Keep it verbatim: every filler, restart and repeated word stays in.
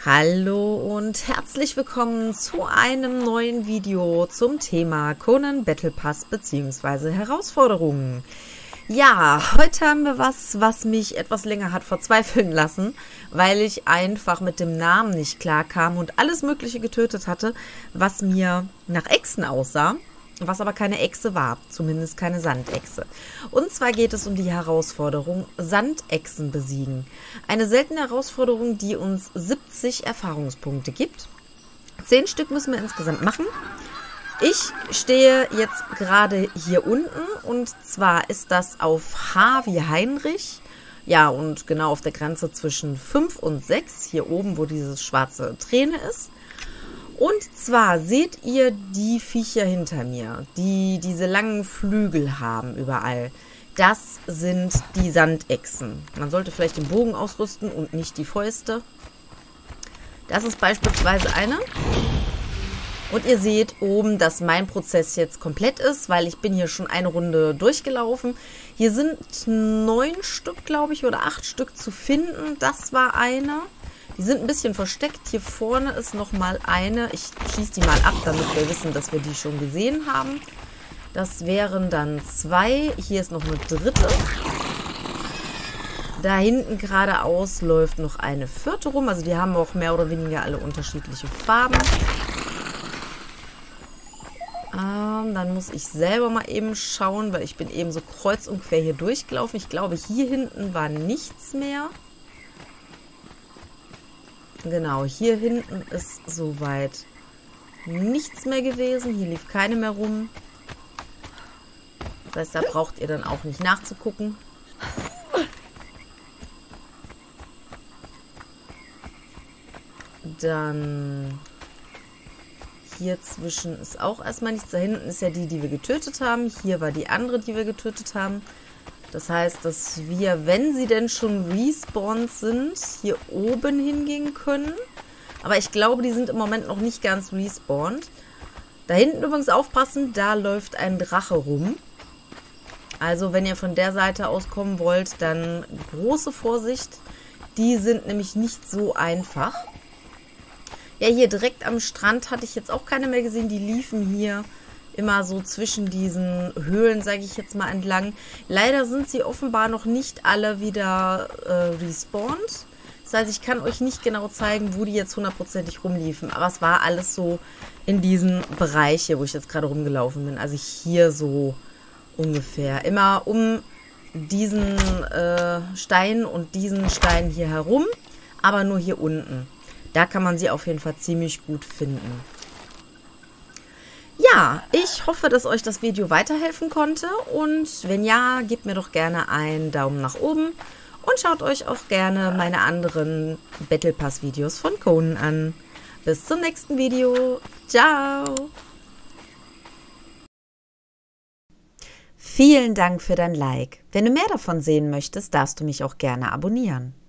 Hallo und herzlich willkommen zu einem neuen Video zum Thema Conan Battle Pass bzw. Herausforderungen. Ja, heute haben wir was, was mich etwas länger hat verzweifeln lassen, weil ich einfach mit dem Namen nicht klar kam und alles Mögliche getötet hatte, was mir nach Echsen aussah. Was aber keine Echse war, zumindest keine Sandechse. Und zwar geht es um die Herausforderung Sandechsen besiegen. Eine seltene Herausforderung, die uns siebzig Erfahrungspunkte gibt. Zehn Stück müssen wir insgesamt machen. Ich stehe jetzt gerade hier unten und zwar ist das auf H wie Heinrich. Ja, und genau auf der Grenze zwischen fünf und sechs, hier oben, wo diese schwarze Träne ist. Und zwar seht ihr die Viecher hinter mir, die diese langen Flügel haben überall. Das sind die Sandechsen. Man sollte vielleicht den Bogen ausrüsten und nicht die Fäuste. Das ist beispielsweise eine. Und ihr seht oben, dass mein Prozess jetzt komplett ist, weil ich bin hier schon eine Runde durchgelaufen. Hier sind neun Stück, glaube ich, oder acht Stück zu finden. Das war eine. Die sind ein bisschen versteckt. Hier vorne ist noch mal eine. Ich schieße die mal ab, damit wir wissen, dass wir die schon gesehen haben. Das wären dann zwei. Hier ist noch eine dritte. Da hinten geradeaus läuft noch eine vierte rum. Also die haben auch mehr oder weniger alle unterschiedliche Farben. Ähm, dann muss ich selber mal eben schauen, weil ich bin eben so kreuz und quer hier durchgelaufen. Ich glaube, hier hinten war nichts mehr. Genau, hier hinten ist soweit nichts mehr gewesen. Hier lief keine mehr rum. Das heißt, da braucht ihr dann auch nicht nachzugucken. Dann hier zwischen ist auch erstmal nichts. Da hinten ist ja die, die wir getötet haben. Hier war die andere, die wir getötet haben. Das heißt, dass wir, wenn sie denn schon respawned sind, hier oben hingehen können. Aber ich glaube, die sind im Moment noch nicht ganz respawned. Da hinten übrigens aufpassen, da läuft ein Drache rum. Also wenn ihr von der Seite aus kommen wollt, dann große Vorsicht. Die sind nämlich nicht so einfach. Ja, hier direkt am Strand hatte ich jetzt auch keine mehr gesehen. Die liefen hier immer so zwischen diesen Höhlen, sage ich jetzt mal, entlang. Leider sind sie offenbar noch nicht alle wieder äh, respawned. Das heißt, ich kann euch nicht genau zeigen, wo die jetzt hundertprozentig rumliefen. Aber es war alles so in diesem Bereich hier, wo ich jetzt gerade rumgelaufen bin. Also hier so ungefähr. Immer um diesen äh, Stein und diesen Stein hier herum. Aber nur hier unten. Da kann man sie auf jeden Fall ziemlich gut finden. Ja, ich hoffe, dass euch das Video weiterhelfen konnte und wenn ja, gebt mir doch gerne einen Daumen nach oben und schaut euch auch gerne meine anderen Battle Pass Videos von Conan an. Bis zum nächsten Video. Ciao! Vielen Dank für dein Like. Wenn du mehr davon sehen möchtest, darfst du mich auch gerne abonnieren.